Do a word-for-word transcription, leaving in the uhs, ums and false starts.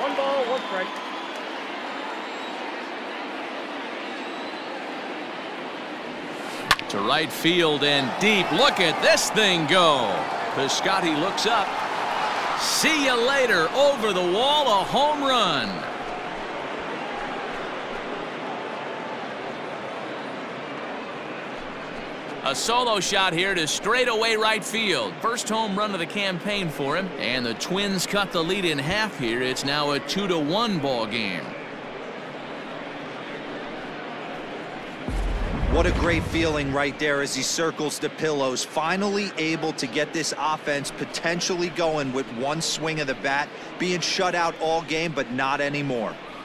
One ball, one strike. To right field and deep. Look at this thing go. Piscotty looks up. See you later. Over the wall, a home run. A solo shot here to straightaway right field. First home run of the campaign for him, and the Twins cut the lead in half here. It's now a two to one ball game. What a great feeling right there as he circles the pillows. Finally able to get this offense potentially going with one swing of the bat. Being shut out all game, but not anymore.